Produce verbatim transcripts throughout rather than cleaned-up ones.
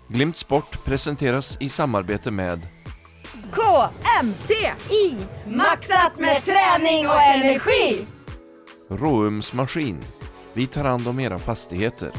Glimt Sport presenteras i samarbete med K M T I, maxat med träning och energi. Råums Maskin. Vi tar hand om era fastigheter.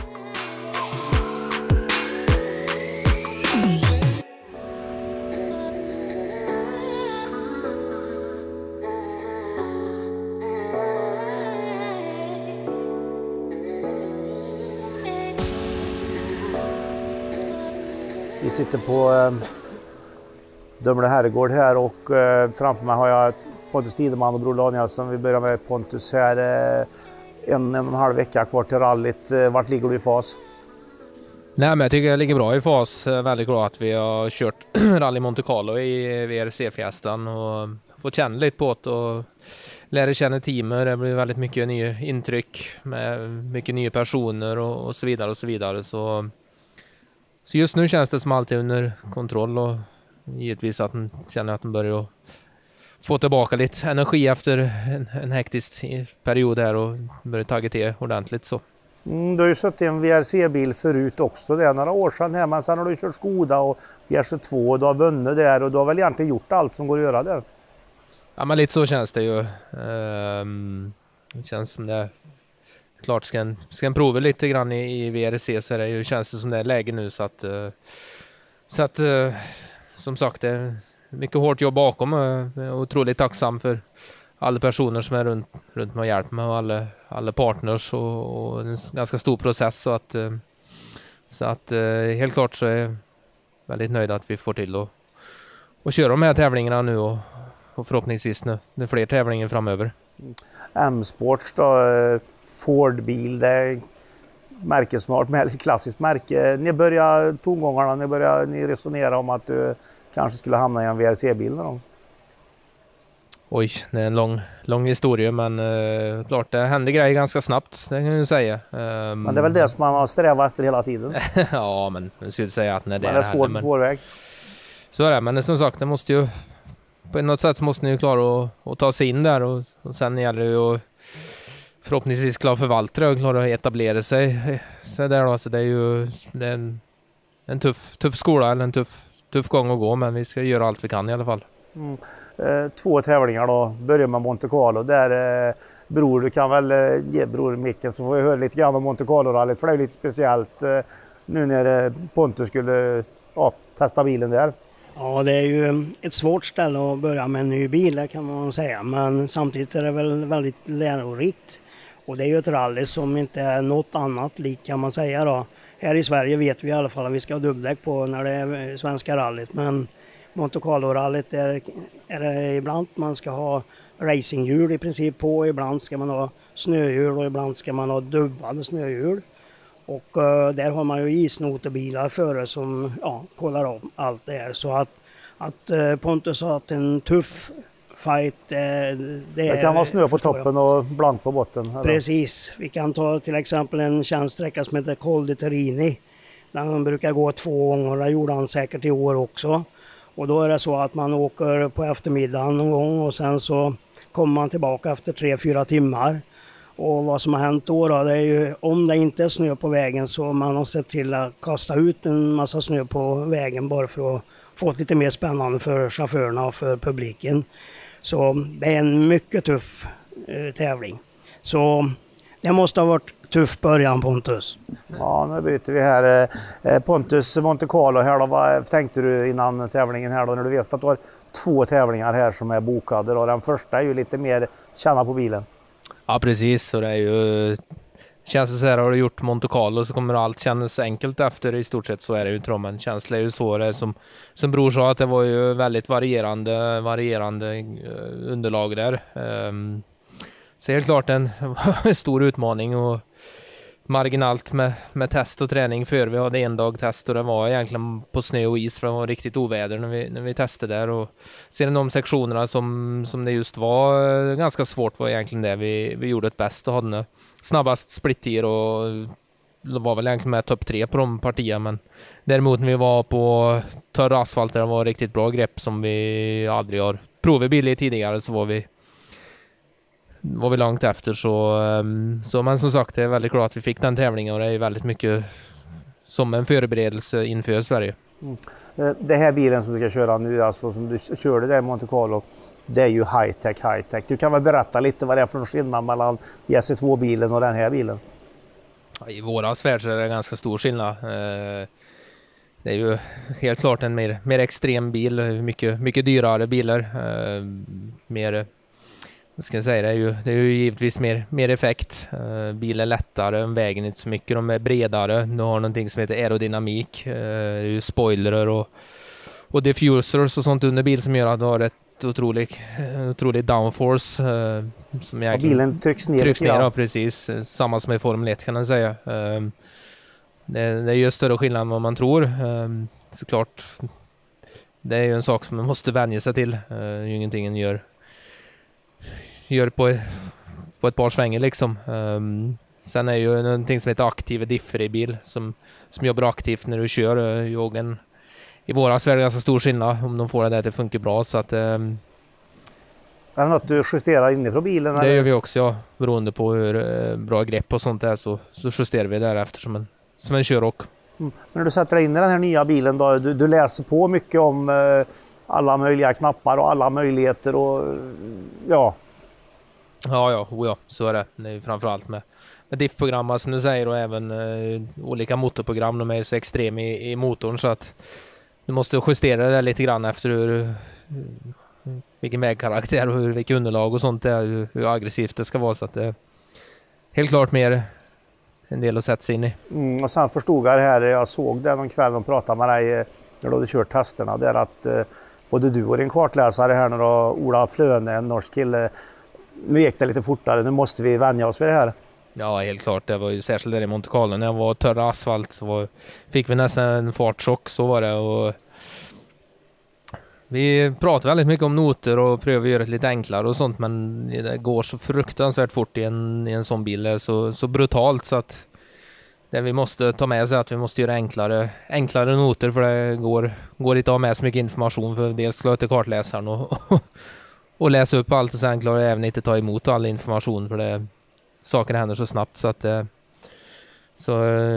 Vi sitter på eh, Dömle herrgård här och eh, framför mig har jag Pontus Tideman och Bror Danielsson. Vi börjar med Pontus här. Eh, en, en och en halv vecka kvar till rallyt. Eh, vart ligger du i fas? Nej, men jag tycker jag ligger bra i fas. Väldigt glad att vi har kört Rally Monte Carlo i V R C-fjästan och fått känna lite på det och lära känna teamet. Det blir väldigt mycket nya intryck med mycket nya personer och, och så vidare och så vidare. Så Så just nu känns det som alltid under kontroll och givetvis att man känner att man börjar få tillbaka lite energi efter en, en hektisk period här och börjar tagga till ordentligt. Så. Mm, du har ju suttit i en V R C-bil förut också, det är några år sedan här, men sen har du kört Skoda och V R C två och du har vunnit där och du har väl egentligen gjort allt som går att göra där? Ja, men lite så känns det ju. Um, det känns som det klart ska en, ska en prova lite grann i, i V R C så är det ju, känns det som det är läge nu så att uh, så att uh, som sagt det är mycket hårt jobb bakom och jag är otroligt tacksam för alla personer som är runt, runt med och hjälpt mig och alla, alla partners och, och en ganska stor process så att uh, så att uh, helt klart så är jag väldigt nöjd att vi får till och, och köra de här tävlingarna nu och, och förhoppningsvis nu, nu fler tävlingar framöver. M-Sports då, Ford-bil, det är märkesmart med ett klassiskt märke. Ni börjar tongångarna, ni börjar ni resonera om att du kanske skulle hamna i en V R C-bil då? Oj, det är en lång, lång historia men uh, klart det händer grejer ganska snabbt, det kan jag ju säga. Um, men det är väl det som man har strävat efter hela tiden? Ja, men jag skulle säga att när det, men det är svårt på vår väg. Så är det, men som sagt, det måste ju på något sätt så måste ni ju klara att, att ta sig in där och, och sen gäller det ju att förhoppningsvis klara förvaltare och klara att etablera sig. Så där då, så det är ju det är en, en tuff, tuff skola eller en tuff, tuff gång att gå, men vi ska göra allt vi kan i alla fall. Mm. Eh, två tävlingar då, börjar med Monte Carlo. Där eh, bror, du kan väl eh, ge bror micken så får vi höra lite grann om Monte Carlo-rallyt för det är lite speciellt eh, nu när eh, Pontus skulle ja, testa bilen där. Ja, det är ju ett svårt ställe att börja med en ny bil kan man säga, men samtidigt är det väl väldigt lärorikt. Och det är ju ett rally som inte är något annat likt kan man säga då. Här i Sverige vet vi i alla fall att vi ska ha dubbdäck på när det är svenska rallyt, men Monte Carlo-rallyt är, är det ibland man ska ha racinghjul i princip på, ibland ska man ha snöhjul och ibland ska man ha dubbade snöhjul. Och uh, där har man ju isnoterbilar före som ja, kollar om allt det här. Så att, att uh, Pontus har haft en tuff fight. Uh, det, det kan vara snö på toppen och blank på botten. Eller? Precis. Vi kan ta till exempel en känd sträcka som heter Col di Terini. Där man brukar gå två gånger. Det gjorde han säkert i år också. Och då är det så att man åker på eftermiddagen någon gång och sen så kommer man tillbaka efter tre, fyra timmar. Och vad som har hänt då, då det är ju om det inte är snö på vägen så man har sett till att kasta ut en massa snö på vägen bara för att få det lite mer spännande för chaufförerna och för publiken. Så det är en mycket tuff eh, tävling. Så det måste ha varit tuff början, Pontus. Ja, nu byter vi här. Eh, Pontus, Monte Carlo här då, vad tänkte du innan tävlingen här då när du vet att du har två tävlingar här som är bokade då? Den första är ju lite mer känna på bilen. Ja, precis. Så det är ju känns det så här, har du gjort Monte Carlo så kommer allt kännas enkelt efter i stort sett så är det ju inte men känslan är ju så det är som, som Bror sa att det var ju väldigt varierande varierande underlag där. Um, så helt klart en stor utmaning och marginalt med, med test och träning för vi hade en dag test och det var egentligen på snö och is för det var riktigt oväder när vi, när vi testade där och sen de sektionerna som, som det just var ganska svårt var egentligen det vi, vi gjorde ett bäst och hade snabbast splittier och det var väl egentligen med topp tre på de partierna men däremot när vi var på törr asfalt där det var riktigt bra grepp som vi aldrig har provat billigt tidigare så var vi var vi långt efter så, så men som sagt det är väldigt glad att vi fick den tävlingen och det är väldigt mycket som en förberedelse inför Sverige. Mm. Det här bilen som du ska köra nu, alltså som du körde där i Monte Carlo, det är ju high-tech, high-tech. Du kan väl berätta lite vad det är för skillnad mellan J C två-bilen och den här bilen? I våra värld är det ganska stor skillnad. Det är ju helt klart en mer, mer extrem bil, mycket, mycket dyrare bilar. Mer, vad ska jag säga, det är ju, det är ju givetvis mer, mer effekt. Bilen är lättare, vägen inte så mycket, de är bredare. Du har någonting som heter aerodynamik, det är ju spoiler och, och diffusers och sånt under bil som gör att du har ett otroligt, otroligt downforce. Som och bilen trycks ner. Trycks ner, ja, precis. Samma som i Formel ett kan man säga. Det, det är ju större skillnad än vad man tror. Såklart, det är ju en sak som man måste vänja sig till. Det är ju ingenting en gör, gör på, på ett par svänger liksom. Sen är ju någonting som heter aktiva differ i bil som, som jobbar aktivt när du kör. Joggen. I våra Sverige är det ganska stor skillnad om de får det där att det funkar bra. Så att, är det något du justerar inifrån bilen? Det eller? gör vi också, ja. Beroende på hur bra grepp och sånt är så, så justerar vi därefter som en, som en körrock. Mm. När du sätter dig in i den här nya bilen då, du, du läser på mycket om eh, alla möjliga knappar och alla möjligheter och ja. Ja, ja, oh ja, så är det. Det är framförallt med, med diff-program som du säger och även eh, olika motorprogram. De är så extrem i, i motorn så att du måste justera det lite grann efter hur vilken vägkaraktär och hur, vilket underlag och sånt är, hur, hur aggressivt det ska vara, så att det är helt klart mer en del att sätta sig in i. Mm, och sen förstod jag det här, jag såg det någon kväll och pratade med dig när du hade kört testerna där att eh, både du och din kartläsare här, när du, Ola Flöne, en norsk kille, nu gick det lite fortare, nu måste vi vänja oss vid det här. Ja, helt klart. Det var ju särskilt där i Monte Carlo när jag var törra asfalt så var, fick vi nästan en fartchock, så var det. Och vi pratar väldigt mycket om noter och prövar göra det lite enklare och sånt, men det går så fruktansvärt fort i en, i en sån bil, så, så brutalt, så att det vi måste ta med oss är att vi måste göra enklare, enklare noter, för det går, går inte att ha med så mycket information, för dels klarar inte kartläsaren och, och, och läsa upp allt, och sen klarar jag även inte ta emot all information, för det saker händer så snabbt, så att så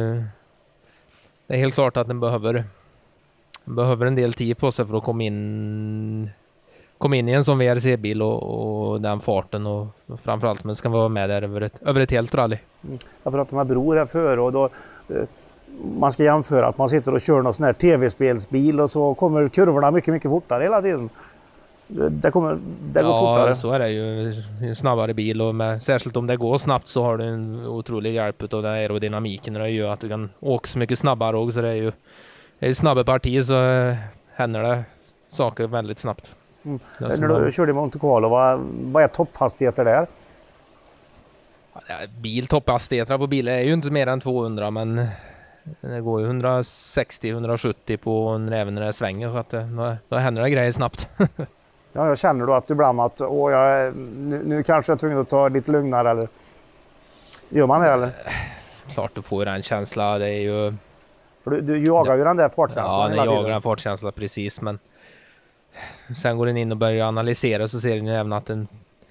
det är helt klart att den behöver behöver en del tid på sig för att komma in komma in i en sån V R C-bil och, och den farten, och framförallt men ska vara med där över ett, över ett helt rally. Jag pratade med Bror här före och då man ska jämföra att man sitter och kör någon sån här tv-spelsbil och så kommer kurvorna mycket mycket fortare hela tiden. Det, kommer, det går ja, fortare. Ja, så är det ju. En snabbare bil, och med, särskilt om det går snabbt så har du en otrolig hjälp av den aerodynamiken, och det gör att du kan åka så mycket snabbare också. Det är ju det är snabba parti, så händer det saker väldigt snabbt. Mm. När du körde i Monte Carlo, vad, vad är topphastigheter där? Ja, bil topphastigheter på bilar är ju inte mer än tvåhundra, men det går ju hundrasextio till hundrasjuttio på en, även när det svänger, så att det, då, då händer det grejer snabbt. Ja, jag känner då att du ibland att åh, jag, nu, nu kanske jag är tvungen att ta lite lugnare, eller gör man det eller? Klart du får ju den känslan, det är ju... För du, du jagar ju den där fartkänslan ja, hela tiden. Ja, jagar den fartkänslan precis, men sen går den in och börjar analysera, så ser den ju även att den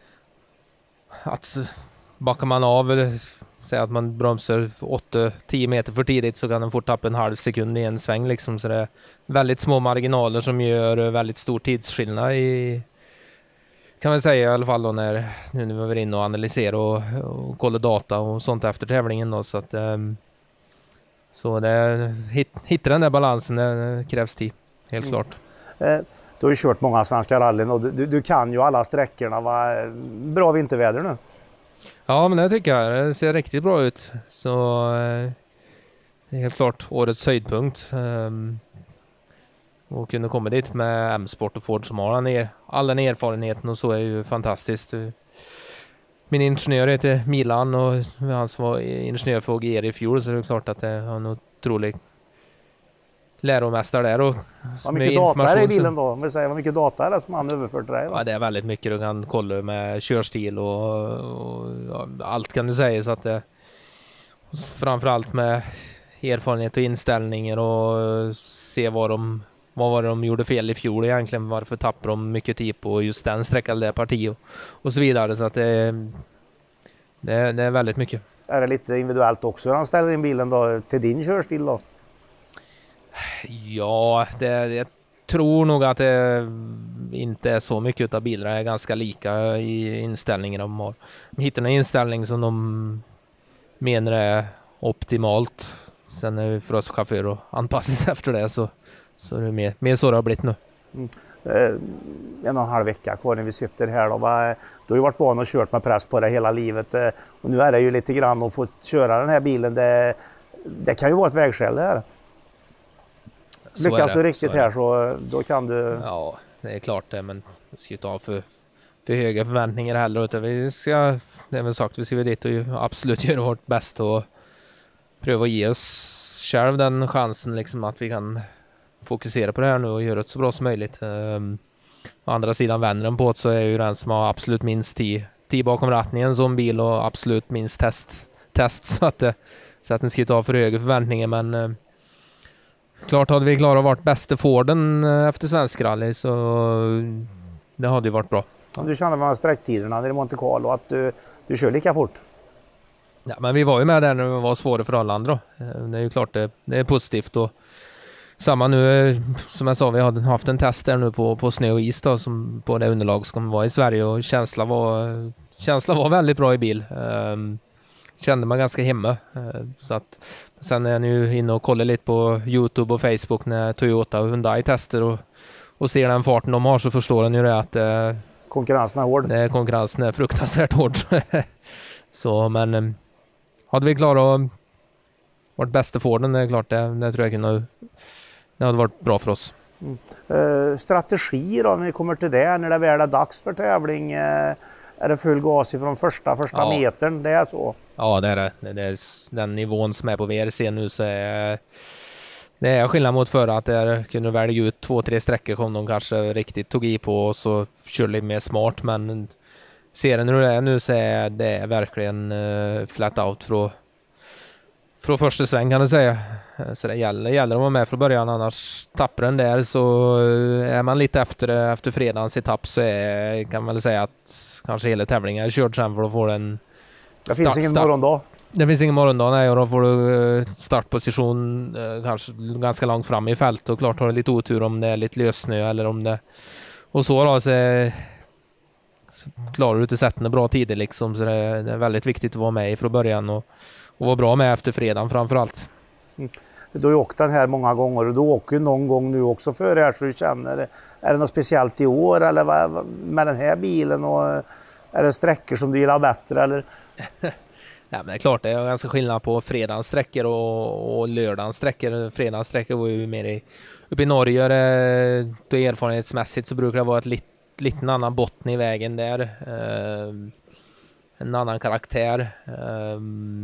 att backar man av eller säger att man bromsar åtta till tio meter för tidigt, så kan den fort tappa en halv sekund i en sväng liksom, så det är väldigt små marginaler som gör väldigt stor tidsskillnad i, kan man säga i alla fall då, när nu när vi var inne och analysera och, och kolla data och sånt efter tävlingen då, så att um, så det hit, hitta den där balansen, det krävs tid, helt mm. klart. Eh, du har ju kört många svenska rallyn och du, du kan ju alla sträckorna, va? Bra vinterväder nu. Ja, men det tycker jag. Det ser riktigt bra ut. Så eh, det är helt klart årets höjdpunkt. Um, och kunna komma dit med M-sport och Ford som har all, er, all den erfarenheten, och så är ju fantastiskt. Min ingenjör heter Milan och han som var ingenjör för O G R i fjol, så är det klart att det är en otrolig läromästare där. Och vad mycket data är i bilen då? Om vi säger, vad mycket data är det som han överfört till dig? Ja, det är väldigt mycket. Du kan kolla med körstil och, och ja, allt kan du säga, så att det framförallt med erfarenhet och inställningar, och se vad de vad var det de gjorde fel i fjol egentligen, varför tappade de mycket tid på just den sträckan, det parti och, och så vidare, så att det, det, det är väldigt mycket. Är det lite individuellt också hur han ställer in bilen då till din körstil då? Ja, det, jag tror nog att det inte är så mycket av bilar. Det är ganska lika i inställningen. De har de hittar en inställning som de menar är optimalt. Sen är det för oss chaufförer att anpassa sig efter det, så, så är det mer, mer så det har blivit nu. Mm. Eh, en och en halv vecka kvar när vi sitter här då. Va? Du har ju varit van och kört med press på det hela livet. Eh, och nu är det ju lite grann att få köra den här bilen. Det, det kan ju vara ett vägskäl det här. Så Lyckas är det, du riktigt så är här det. så då kan du... Ja, det är klart det, men vi ska ju inte ha för, för höga förväntningar heller. Utan vi ska, det är väl sagt, vi ska väl dit och ju absolut göra vårt bästa och pröva att ge oss själv den chansen liksom, att vi kan fokusera på det här nu och göra det så bra som möjligt. Um, å andra sidan vänder den på det, så är ju den som har absolut minst tid, tid bakom ratten i en sån bil och absolut minst test, test så att det, så att den ska inte ha för höga förväntningar, men uh, klart hade vi klarat att vara bästa Forden efter svensk rally, så det hade ju varit bra. Om du känner med sträcktiderna i Monte Carlo att du, du kör lika fort? Ja, men vi var ju med där när det var svåra förhållanden då. Det är ju klart det, det är positivt. Och samma nu, som jag sa, vi hade haft en test där nu på, på snö och is då, som på det underlag som var i Sverige, och känslan var, känslan var väldigt bra i bil. Um, kände man ganska hemma. Uh, så att, sen är jag nu inne och kollar lite på YouTube och Facebook när Toyota och Hyundai tester och, och ser den farten de har, så förstår den ju det att uh, konkurrensen är hård. Det, konkurrensen är fruktansvärt hård. Så, men um, hade vi klarat att vara bästa Forden, det är klart, det, det tror jag kunde, det hade varit bra för oss. Mm. Uh, strategi då, när vi kommer till det, när det väl är dags för tävling, uh, är det full gas ifrån första, första ja. metern, det är så? Ja, det är det. Det är den nivån som är på V R C nu, så är det är skillnad mot förra, att det kunde välja ut två, tre sträckor som de kanske riktigt tog i på och så körde lite mer smart, men ser den hur det är nu så är det verkligen uh, flat out från, från första sväng, kan du säga. Så det gäller, det gäller att vara med från början, annars tappar den där, så är man lite efter, efter fredagens etapp, så är, kan man väl säga att kanske hela tävlingen är körd sen, för då får den det finns ingen morgondag. Det finns ingen morgondag, nej, och då får du startposition eh, kanske ganska långt fram i fält, och klart har du lite otur om det är lite lössnö eller om det och så då, så, så klarar du inte sätta bra tider liksom, så det är, det är väldigt viktigt att vara med från början och, och vara bra med efter fredagen framförallt. Mm. Du har ju åkt den här många gånger och du åker någon gång nu också för det här, så du känner, är det något speciellt i år eller vad, med den här bilen, och är det sträckor som du gillar bättre eller? Ja, men det är klart, det är ganska skillnad på fredagens sträckor och, och lördagens sträckor. Fredagens sträckor var ju mer i, uppe i Norge, det, då erfarenhetsmässigt så brukar det vara ett lit, liten annan botten i vägen där. Eh, en annan karaktär. Eh,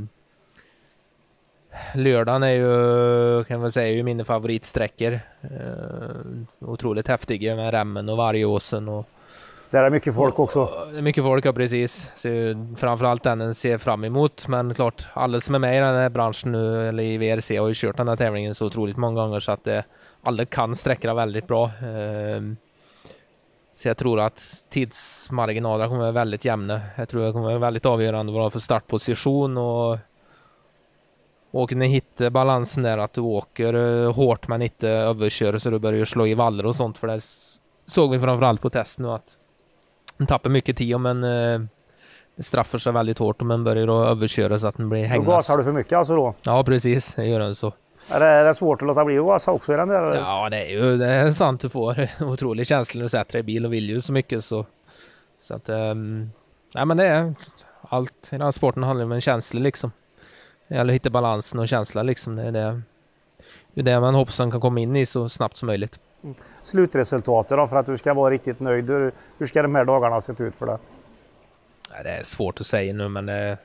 lördagen är ju, kan man säga, ju mina favoritsträckor. Eh, otroligt häftiga med remmen och vargåsen och där är mycket folk också. Det är mycket folk, ja, precis. Så framförallt den en ser fram emot. Men klart, alla som är med i den här branschen nu, eller i V R C, har ju kört den här tävlingen så otroligt många gånger, så att det, alla kan sträcka väldigt bra. Så jag tror att tidsmarginalerna kommer vara väldigt jämna. Jag tror det kommer vara väldigt avgörande vad för startposition och och kunna hitta balansen där, att du åker hårt men inte överkör så du börjar slå i vallar och sånt, för det såg vi framförallt på test nu att den tappar mycket tid, men eh, det straffar sig väldigt hårt om man börjar då överköra så att den blir hängnas. Då gasar du för mycket alltså då? Ja, precis. Det gör den så. Är det, är det svårt att låta bli att gasa också i den där? Ja, det är ju det är sant. Du får otrolig känsla när du sätter dig i bil och vill ju så mycket så. Så att, um, nej, men det är allt. I den sporten handlar om en känsla liksom. Det gäller att hitta balansen och känslan liksom. Det är det, det, är det man hoppas kan komma in i så snabbt som möjligt. Mm. Slutresultatet då, för att du ska vara riktigt nöjd. Hur, hur ska de här dagarna ha sett ut för dig? Det är svårt att säga nu, men det,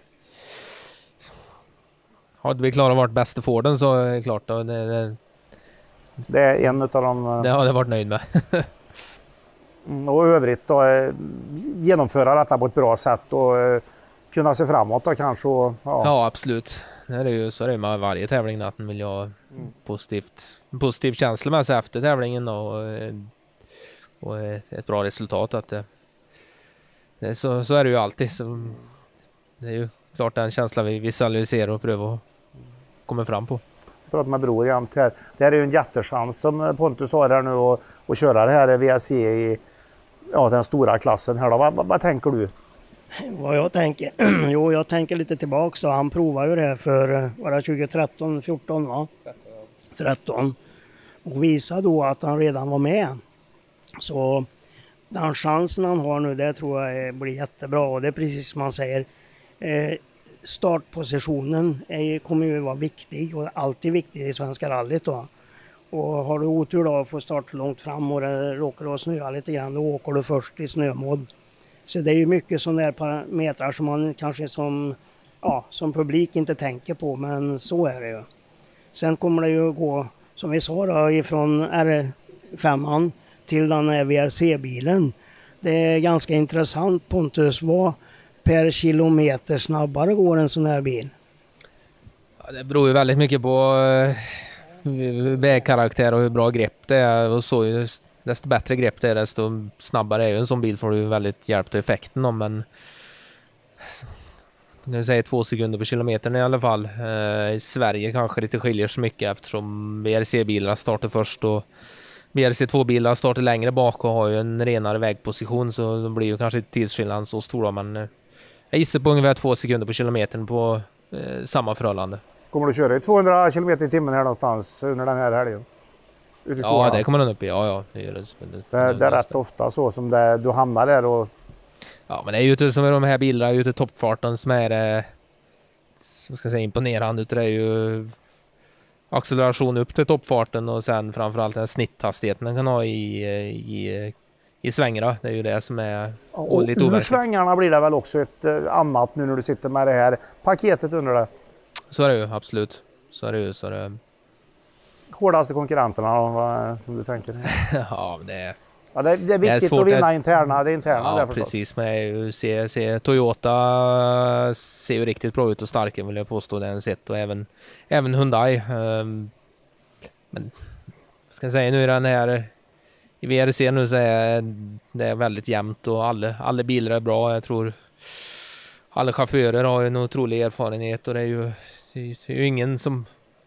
hade vi klarat vårt bästa Forden så är det klart då, det, det, det är en av de... Det har jag varit nöjd med. mm, och övrigt då, genomföra detta på ett bra sätt och kunna se framåt då kanske. Och, ja. ja, absolut. Det är ju så är det med varje tävling, att man vill ha mm. positivt, positiv känsla med sig efter tävlingen och, och ett bra resultat. Att det, det, så, så är det ju alltid. Så det är ju klart den känslan vi visualiserar och prövar att komma fram på. pratar med Bror jämt här. Det här är ju en jättechans som Pontus har här nu och, och köra det här V R C i ja, den stora klassen här då. Vad, vad, vad tänker du? Vad jag tänker? Jo, jag tänker lite tillbaks då. Han provade ju det för var det tjugo-tretton fjorton va? tretton. Och visade då att han redan var med. Så den chansen han har nu, det tror jag blir jättebra. Och det är precis som man säger. Eh, startpositionen är, kommer ju vara viktig och alltid viktig i Svenska rallyt då. Och har du otur då att få starta långt fram och det råkar att snöa lite grann, då åker du först i snömodd. Så det är ju mycket sådana där parametrar som man kanske som, ja, som publik inte tänker på, men så är det ju. Sen kommer det ju gå, som vi sa då, ifrån R fem till den här V R C-bilen. Det är ganska intressant, Pontus, vad per kilometer snabbare går en sån här bil? Ja, det beror ju väldigt mycket på eh, vägkaraktär och hur bra grepp det är. Och så, just, desto bättre grepp det är, desto snabbare är ju en sån bil, får du väldigt hjälp till effekten om. Men när du säger två sekunder på kilometern i alla fall. Eh, I Sverige kanske det inte skiljer så mycket eftersom V R C-bilar startar först och V R C två-bilar startar längre bak och har ju en renare vägposition, så då blir ju kanske tidsskillnaden så stor. Men eh, jag gissar på ungefär två sekunder på kilometern på eh, samma förhållande. Kommer du köra i tvåhundra kilometer i timmen här någonstans under den här helgen? Ja, det kommer den upp i. Ja, ja, det, är det, det, det, det är rätt ofta så som det, du hamnar där. Och... Ja, men det är ju inte som de här bilarna ute toppfarten som är eh, ska jag säga, imponerande. Utan det är ju acceleration upp till toppfarten och sen framförallt den snitthastigheten den kan ha i, i, i svängarna. Det är ju det som är och, och lite ur overkligt. Svängarna blir det väl också ett eh, annat nu när du sitter med det här paketet under det. Så är det ju, absolut. Så är det ju. Så är det... Hårdaste konkurrenterna vad, som du tänker? Ja, det är... Ja, det, är, det är viktigt det är att vinna att... interna. Det är interna ja, där precis. Men det är ju, se, se, Toyota ser ju riktigt bra ut och starka, vill jag påstå, den sett. Och även, även Hyundai. Um, men ska jag säga, nu är den här i V R C nu så är det är väldigt jämnt och alla, alla bilar är bra. Jag tror alla chaufförer har en otrolig erfarenhet och det är ju, det är ju ingen som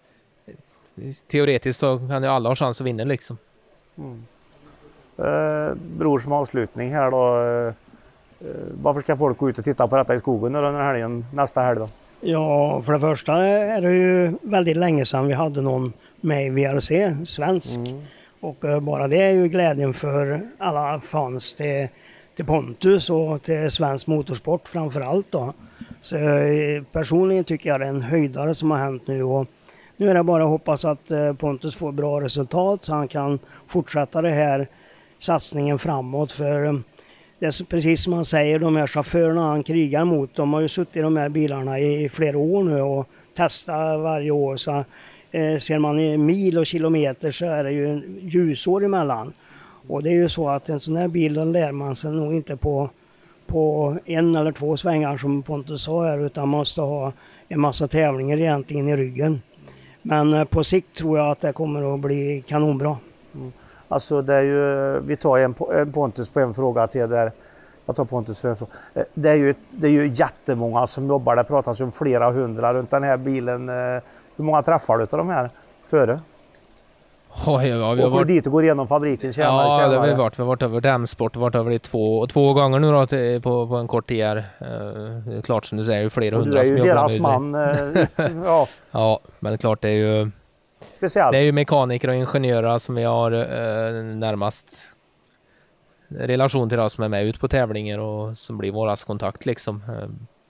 teoretiskt så kan ju alla ha chans att vinna liksom. Mm. Eh, bror, som avslutning här då. Eh, varför ska folk gå ut och titta på detta i skogen under den här helgen, nästa helg då? Ja, för det första är det ju väldigt länge sedan vi hade någon med i V R C, svensk. Mm. Och eh, bara det är ju glädjen för alla fans till, till Pontus och till svensk motorsport framför allt då. Så eh, personligen tycker jag det är en höjdare som har hänt nu, och nu är det bara att hoppas att eh, Pontus får bra resultat så han kan fortsätta det här satsningen framåt. För det är precis som man säger, de här chaufförerna han krigar mot, de har ju suttit i de här bilarna i flera år nu och testat varje år. Så eh, ser man i mil och kilometer så är det ju ljusår emellan. Och det är ju så att en sån här bil lär man sig nog inte på, på en eller två svängar som Pontus sa här, utan man måste ha en massa tävlingar egentligen i ryggen. Men eh, på sikt tror jag att det kommer att bli kanonbra. Mm. Alltså det är ju, vi tar en, en Pontus på en fråga till där. Jag tar Pontus för en fråga. Det är ju, det är ju jättemånga som jobbar, det pratas om flera hundra runt den här bilen. Hur många träffar du av de här före? Oh, ja, vi har och varit dit och går igenom fabriken. Tjänare, ja, tjänare. det har vi varit. Vi har varit över till M-sport, varit över det två, två gånger nu då, till, på, på en kort tid här. Uh, det är klart som du säger, det är flera hundra som jobbar. Du är ju deras man. Uh, ja. Ja, men det är klart det är ju... Speciellt. Det är ju mekaniker och ingenjörer som vi har uh, närmast relation till oss som är med ut på tävlingar och som blir våras kontakt liksom. Uh,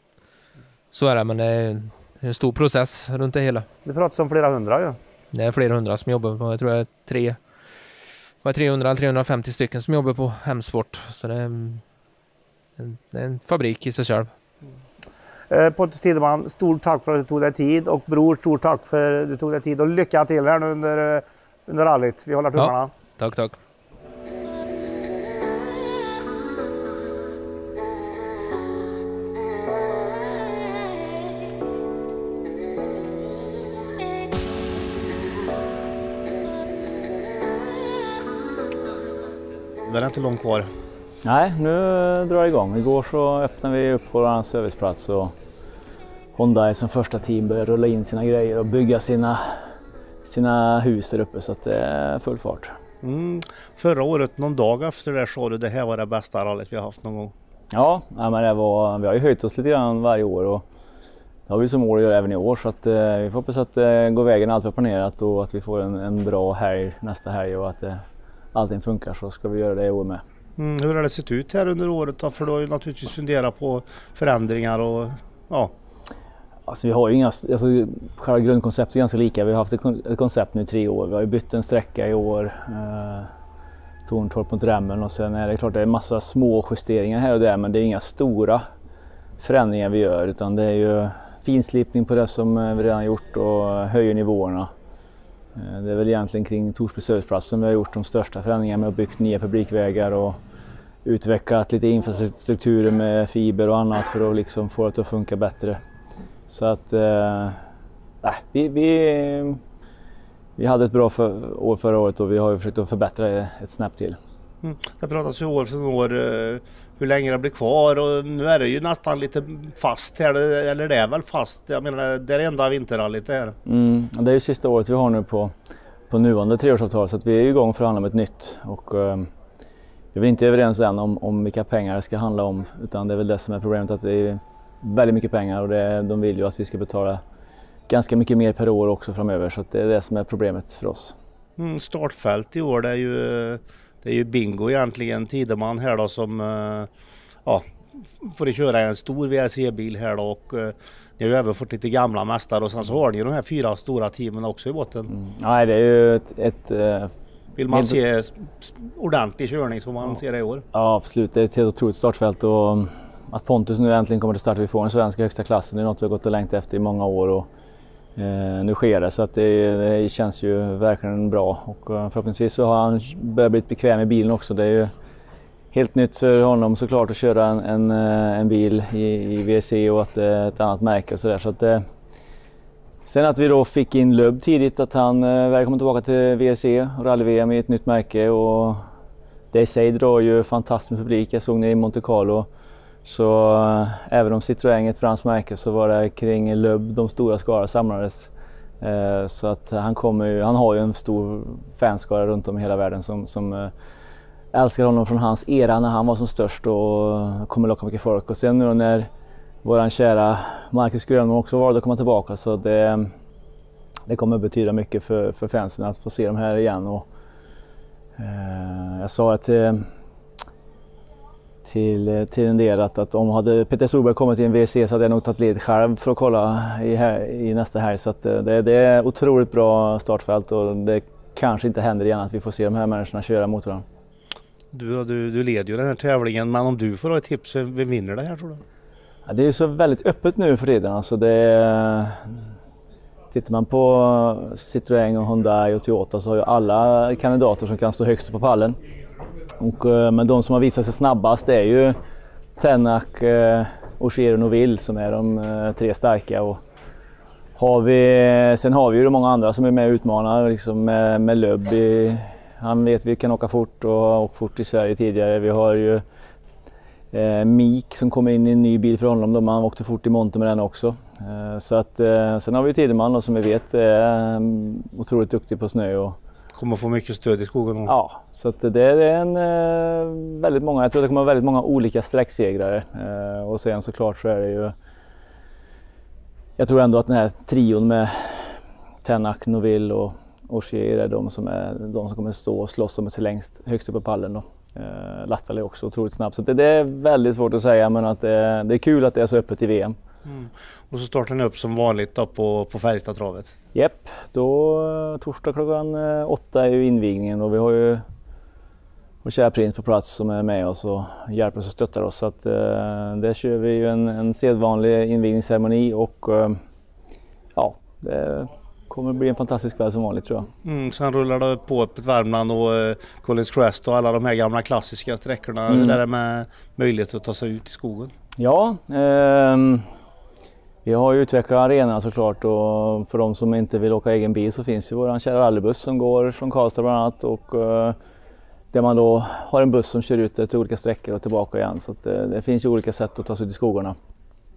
så är det, men det är en stor process runt det hela. Det pratas om flera hundra ju. Ja. Det är flera hundra som jobbar på, jag tror det är tre, var trehundra eller trehundrafemtio stycken som jobbar på Hemsport. Så det är en, det är en fabrik i sig själv. Eh, Pontus Tideman, stort tack för att du tog dig tid, och Bror, stort tack för att du tog dig tid, och lycka till här nu under, under rallyt. Vi håller tummarna. Ja, tack, tack. Det är inte långt kvar. Nej, nu drar jag igång. Igår så öppnade vi upp vår serviceplats och Hyundai som första team började rulla in sina grejer och bygga sina sina hus där uppe, så att det är full fart. Mm. Förra året, någon dag efter det, sa du det här var det bästa rallyt vi har haft någon gång. Ja, men det var, vi har ju höjt oss lite grann varje år och det har vi som mål att göra även i år, så att, eh, vi får hoppas att det eh, går vägen allt vi har planerat och att vi får en, en bra helg nästa helg och att eh, allting funkar, så ska vi göra det i år med. Mm, hur har det sett ut här under året då? För du har ju naturligtvis funderat på förändringar och ja. Alltså vi har ju inga, alltså själva grundkonceptet är ganska lika. Vi har haft ett koncept nu i tre år. Vi har ju bytt en sträcka i år, eh, Torntorp mot Rämmen, och sen är det klart det är en massa små justeringar här och där, men det är inga stora förändringar vi gör, utan det är ju finslipning på det som vi redan gjort och höjer nivåerna. Eh, det är väl egentligen kring Torsby Söderplats som vi har gjort de största förändringarna med att byggt nya publikvägar och utvecklat lite infrastrukturer med fiber och annat för att liksom få det att funka bättre. Så att eh, vi, vi, vi hade ett bra för, år förra året och vi har ju försökt att förbättra ett snäpp till. Mm. Det pratas ju år för år uh, hur länge det blir kvar, och nu är det ju nästan lite fast här, eller det är väl fast. Jag menar, det är det enda vinterrallyt det här. Mm, det är ju sista året vi har nu på, på nuvarande treårsavtal, så att vi är igång för att handla om ett nytt. Och, uh, vi är väl inte överens än om, om vilka pengar det ska handla om, utan det är väl det som är problemet, att det är väldigt mycket pengar och det, de vill ju att vi ska betala ganska mycket mer per år också framöver, så att det är det som är problemet för oss. Mm, startfält i år, det är ju, det är ju bingo egentligen. Tideman här då som ja, får köra en stor V R C-bil här då, och ni har ju även fått lite gamla mästare, och sen så har ni de här fyra stora teamen också i botten. Mm. Nej, det är ju ett... ett Vill man se ordentlig körning så man ja. ser det i år? Ja, absolut. Det är ett helt otroligt startfält, och att Pontus nu äntligen kommer till start och vi får en svensk högsta klassen, det är något vi har gått och längtat efter i många år, och eh, nu sker det, så att det, det känns ju verkligen bra, och förhoppningsvis så har han börjat bli bekväm i bilen också. Det är ju helt nytt för honom såklart att köra en, en, en bil i, i V R C och att det är ett annat märke och sådär, så att det, sen att vi då fick in Lubb tidigt, att han eh, väl kommer tillbaka till V R C och rally-V M i ett nytt märke, och det i sig drar ju fantastisk publik. Jag såg ner i Monte Carlo, så äh, även om Citroën är ett franskt märke så var det kring Lubb de stora skaror samlades. Eh, så att han, kommer ju, han har ju en stor fanskara runt om i hela världen som, som äh, älskar honom från hans era när han var som störst, och kommer locka mycket folk. Och sen nu när våran kära Marcus Grönman också valde att komma tillbaka, så det, det kommer betyda mycket för, för fansen att få se dem här igen. Och, eh, jag sa att eh, Till, till en del att, att om hade Peter Solberg kommit i en V R C så hade jag nog tagit led själv för att kolla i, här, i nästa här. Så att det, det är otroligt bra startfält, och det kanske inte händer igen att vi får se de här människorna köra mot varandra. Du, du, du leder ju den här tävlingen, men om du får ha ett tips, vem vinner det här tror du? Ja, det är så väldigt öppet nu för tiden. Alltså det, tittar man på Citroën och Hyundai och Toyota så har ju alla kandidater som kan stå högst på pallen. Och, men de som har visat sig snabbast är ju Tänak, Ogier och Noville som är de tre starka. Och har vi, sen har vi ju många andra som är med och utmanar, liksom med, med Lubb. Han vet vi kan åka fort och har åkt fort i Sverige tidigare. Vi har ju eh, Mik som kommer in i en ny bil för honom. De han åkte fort i Monte med den också. Eh, så att, eh, sen har vi Tideman då, som vi vet är eh, otroligt duktig på snö. Och, kommer få mycket stöd i skogen. Ja, så att det, det är en eh, väldigt många, jag tror det kommer vara väldigt många olika sträcksegrare. Eh, och sen såklart så är det ju, jag tror ändå att den här trion med Tänak, Noville och Ogier är de som, är, de som kommer stå och slåss om till längst högst upp på pallen. Då. Eh, Latval är också otroligt snabb, så det, det är väldigt svårt att säga, men att det, det är kul att det är så öppet i V M. Mm. Och så startar ni upp som vanligt då på, på Färjestadtravet? Japp, då torsdag klockan åtta är ju invigningen, och vi har ju vår kära prins på plats som är med oss och hjälper oss och stöttar oss. Så att, eh, där kör vi ju en, en sedvanlig invigningsceremoni, och eh, ja, det kommer bli en fantastisk kväll som vanligt tror jag. Mm, sen rullar det på öppet Värmland och eh, Collins Crest och alla de här gamla klassiska sträckorna. Mm. Hur är det med möjlighet att ta sig ut i skogen? Ja, eh, vi har ju utvecklat arenan såklart, och för de som inte vill åka egen bil så finns ju vår kära rallybuss som går från Karlstad bland annat, och eh, där man då har en buss som kör ut till olika sträckor och tillbaka igen, så att, eh, det finns ju olika sätt att ta sig ut i skogarna.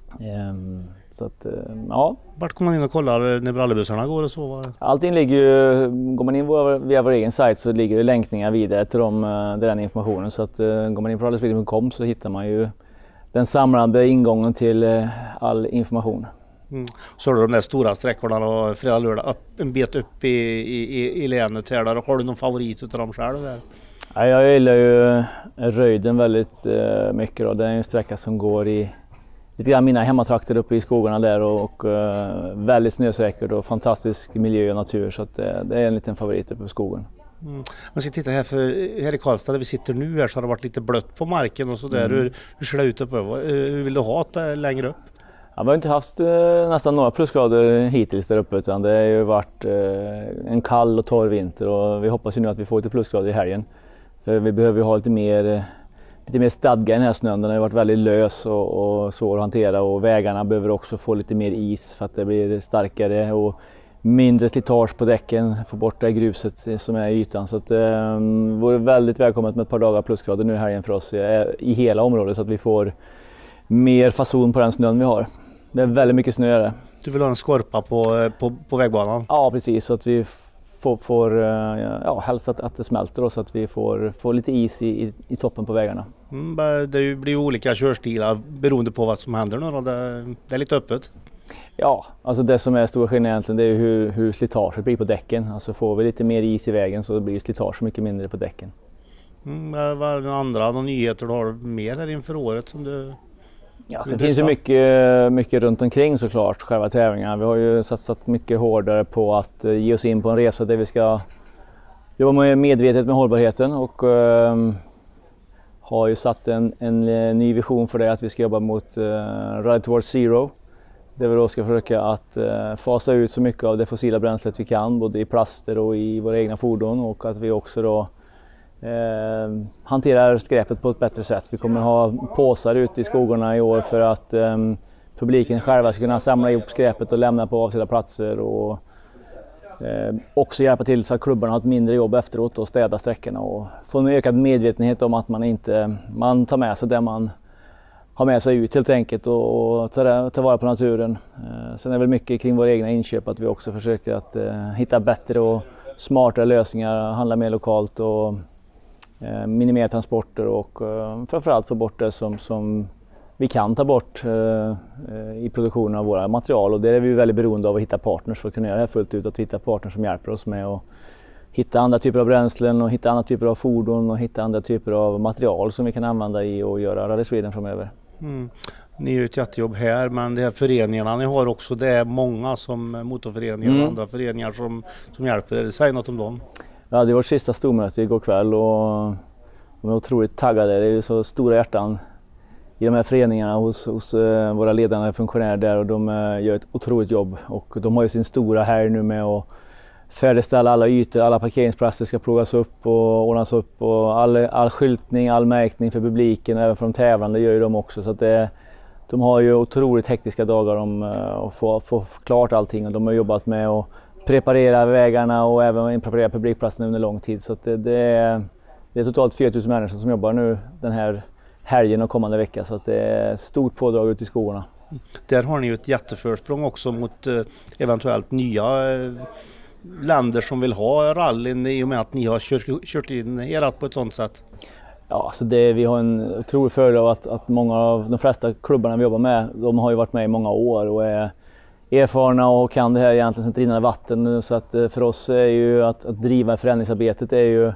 Ehm, så att, ja. Vart kommer man in och kollar när brallebussarna går och så? Allting ligger ju, går man in via vår egen sajt så ligger det länkningar vidare till dem, den informationen. Så att går man in på rallyspeed punkt com så hittar man ju den samlade ingången till all information. Mm. Så har du de där stora sträckorna och fredag lördag en bit upp i, i, i länet här. Där. Har du någon favorit utav dem själv? Där? Ja, jag gillar ju Röjden väldigt uh, mycket. Då. Det är en sträcka som går i lite grann mina hemmatrakter uppe i skogarna där och, och uh, väldigt snösäkert och fantastisk miljö och natur. Så att, uh, det är en liten favorit uppe i skogen. Mm. Man ska titta här, för här i Karlstad där vi sitter nu här så har det varit lite blött på marken och sådär. Mm. Hur, hur ser det ut uppe? Hur vill du ha det längre upp? Ja, vi har inte haft eh, nästan några plusgrader hittills där uppe utan det har ju varit eh, en kall och torr vinter och vi hoppas ju nu att vi får lite plusgrader i helgen. För vi behöver ju ha lite mer, lite mer stadga i den här snön. Den har ju varit väldigt lös och, och svår att hantera och vägarna behöver också få lite mer is för att det blir starkare och mindre slitage på däcken, få bort det gruset som är i ytan. Så att, det eh, vore väldigt välkommet med ett par dagar plusgrader nu här igen för oss i, i hela området så att vi får mer fason på den snön vi har. Det är väldigt mycket snö är det. Du vill ha en skorpa på, på, på vägbanan? Ja, precis. Så att vi får, får ja, helst att, att det smälter och så att vi får, får lite is i, i, i toppen på vägarna. Mm, det blir ju olika körstilar beroende på vad som händer nu då. Det, det är lite öppet. Ja, alltså det som är stora skillnaden egentligen det är hur, hur slitaget blir på däcken. Alltså får vi lite mer is i vägen så blir slitage mycket mindre på däcken. Mm, vad är det andra några nyheter du har mer här inför året som du... Ja, det finns ju mycket, mycket runt omkring såklart, själva tävlingarna. Vi har ju satsat mycket hårdare på att ge oss in på en resa där vi ska jobba med medvetet med hållbarheten och uh, har ju satt en, en ny vision för det att vi ska jobba mot uh, Ride Towards Zero. Där vi då ska försöka att uh, fasa ut så mycket av det fossila bränslet vi kan, både i plaster och i våra egna fordon och att vi också då Eh, hanterar skräpet på ett bättre sätt. Vi kommer ha påsar ute i skogarna i år för att eh, publiken själva ska kunna samla ihop skräpet och lämna på avsedda platser och eh, också hjälpa till så att klubbarna har ett mindre jobb efteråt och städa sträckorna och få en ökad medvetenhet om att man inte man tar med sig det man har med sig ut helt enkelt och, och ta, ta vara på naturen. Eh, sen är det väl mycket kring våra egna inköp att vi också försöker att eh, hitta bättre och smartare lösningar, handla mer lokalt och minimera transporter och uh, framförallt få bort det som, som vi kan ta bort uh, i produktionen av våra material och det är vi väldigt beroende av att hitta partners för att kunna göra det här fullt ut och hitta partners som hjälper oss med att hitta andra typer av bränslen och hitta andra typer av fordon och hitta andra typer av material som vi kan använda i och göra Rally Sweden framöver. Mm. Ni gör ett jättejobb här men de här föreningarna ni har också, det är många som motorföreningar mm. och andra föreningar som, som hjälper er. Säg något om dem. Ja, det var vårt sista stormöte igår kväll och de är otroligt taggade. Det är ju så stora hjärtan i de här föreningarna hos, hos uh, våra ledande funktionärer där och de uh, gör ett otroligt jobb. Och de har ju sin stora här nu med att färdigställa alla ytor, alla parkeringsplatser ska plogas upp och ordnas upp och all, all skyltning, all märkning för publiken och även för de tävlande gör ju de också. Så att det, de har ju otroligt hektiska dagar om uh, att få, få klart allting och de har jobbat med att preparera vägarna och även preparera publikplatsen under lång tid. Så att det, det, är, det är totalt fyra tusen människor som jobbar nu den här helgen och kommande vecka. Så att det är stort pådrag ut i skogarna. Där har ni ju ett jätteförsprång också mot eh, eventuellt nya eh, länder som vill ha rallyn i och med att ni har kört, kört in erat på ett sådant sätt. Ja, alltså det, vi har en otrolig fördel av att, att många av de flesta klubbarna vi jobbar med, de har ju varit med i många år och är erfarna och kan det här egentligen som ett rinnande vatten. Så att för oss är ju att, att driva förändringsarbetet är ju,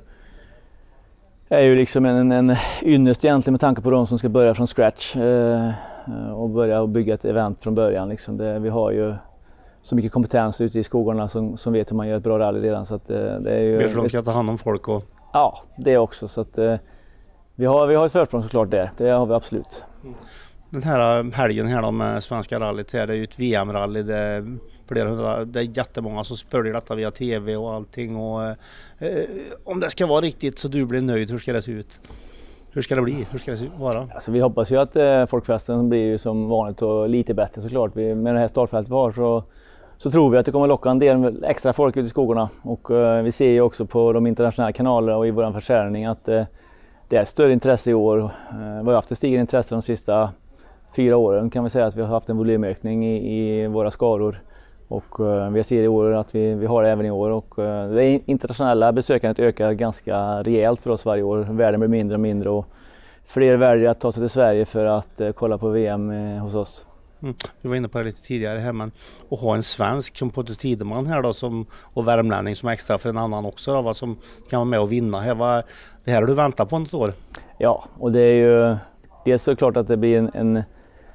är ju liksom en, en ynnest egentligen med tanke på de som ska börja från scratch eh, och börja bygga ett event från början. Liksom det, vi har ju så mycket kompetens ute i skogarna som, som vet hur man gör ett bra rally redan. Så att det, det är ju Vet du de ska ta hand om folk? Och... Ja, det också. Så att, eh, vi, har, vi har ett försprång såklart där, det har vi absolut. Mm. Den här helgen här då med Svenska rallyt här, det är ju ett V M-rally, det är, flera hundra, det är jättemånga som följer detta via tv och allting och eh, om det ska vara riktigt så du blir nöjd, hur ska det se ut? Hur ska det bli? Hur ska det vara? Alltså, vi hoppas ju att eh, folkfesten blir ju som vanligt och lite bättre såklart. Vi, med det här startfältet vi har så, så tror vi att det kommer locka en del extra folk ut i skogarna och eh, vi ser ju också på de internationella kanalerna och i vår försäljning att eh, det är större intresse i år. Eh, vi har haft ett stigande intresse de sista fyra åren kan vi säga att vi har haft en volymökning i, i våra skaror. Och uh, vi ser i år att vi, vi har det även i år. Och, uh, det internationella besökandet ökar ganska rejält för oss varje år. Världen blir mindre och mindre och fler väljer att ta sig till Sverige för att uh, kolla på V M uh, hos oss. Mm. Vi var inne på det lite tidigare här, men att ha en svensk som Pontus Tideman här då, som, och värmlänning som extra för en annan också då, vad som kan vara med och vinna här. Vad, det här har du väntat på något år? Ja, och det är ju dels såklart att det blir en, en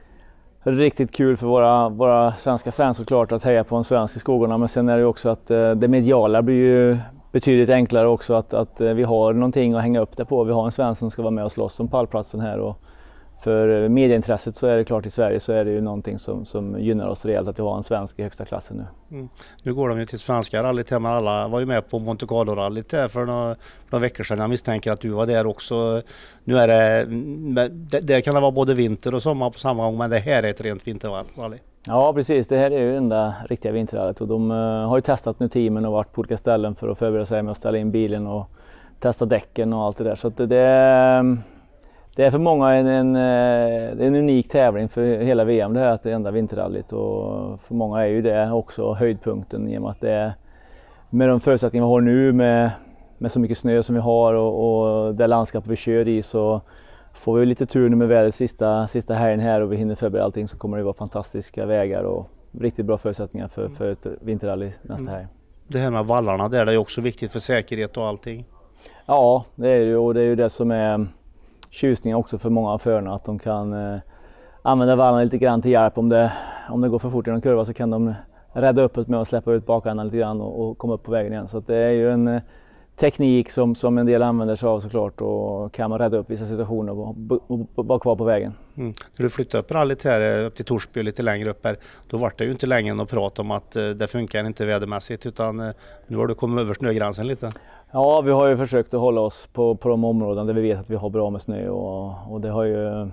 riktigt kul för våra, våra svenska fans såklart att heja på en svensk i skogarna, men sen är det också att uh, det mediala blir ju betydligt enklare också att, att uh, vi har någonting att hänga upp det på. Vi har en svensk som ska vara med och slåss om pallplatsen här och för medieintresset så är det klart i Sverige så är det ju någonting som, som gynnar oss rejält att vi har en svensk i högsta klassen nu. Mm. Nu går de ju till svenska rallyt här, men alla var ju med på Monte Carlo-rallyt här för några, för några veckor sedan. Jag misstänker att du var där också. Nu är det, det, det kan det vara både vinter och sommar på samma gång, men det här är ett rent vinterrally. Ja precis, det här är ju det enda riktiga vinterrallyt och de uh, har ju testat nu teamen och varit på olika ställen för att förbereda sig med att ställa in bilen och testa däcken och allt det där. Så att det, det Det är för många en, en, en unik tävling för hela V M det här att det är enda vinterrallyt och för många är ju det också höjdpunkten i och med att det är med de förutsättningar vi har nu med, med så mycket snö som vi har och, och det landskap vi kör i så får vi lite tur nu med vädret sista, sista helgen här och vi hinner förbereda allting så kommer det vara fantastiska vägar och riktigt bra förutsättningar för, för ett vinterrally nästa helg. Det här med vallarna där, det är också viktigt för säkerhet och allting. Ja, det är ju och det är ju det som är tjusning också för många av förarna att de kan eh, använda vallarna lite grann till hjälp om det, om det går för fort i en kurva så kan de rädda upp med att släppa ut bakändan lite grann och, och komma upp på vägen igen. Så att det är ju en eh, teknik som, som en del använder sig av såklart och kan man rädda upp vissa situationer och, och, och vara kvar på vägen. Mm. När du flyttade upp rallyt här upp till Torsby lite längre upp här, då var det ju inte längre att prata om att eh, det funkar inte vädermässigt utan eh, nu har du kommit över snögränsen lite. Ja, vi har ju försökt att hålla oss på, på de områden där vi vet att vi har bra med snö och, och det har ju...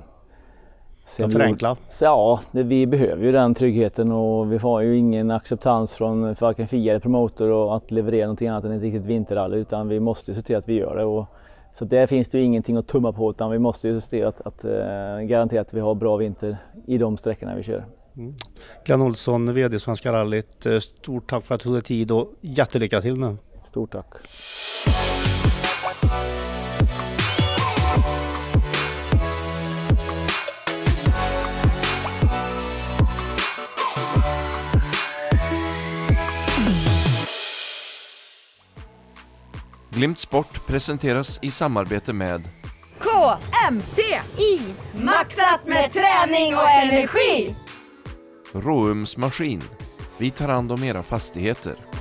Sen förenkla? Ja, det, vi behöver ju den tryggheten och vi har ju ingen acceptans från varken F I A eller promotor och att leverera någonting annat än ett riktigt vinterrally utan vi måste ju se till att vi gör det. Och, så där finns det ju ingenting att tumma på utan vi måste ju se till att, att uh, garantera att vi har bra vinter i de sträckorna vi kör. Mm. Glenn Olsson, V D Svenska rallyt, stort tack för att du tog dig tid och jättelycka till nu. Stort tack. Glimt Sport presenteras i samarbete med K M T I, maxat med träning och energi! Råums Maskin. Vi tar hand om era fastigheter.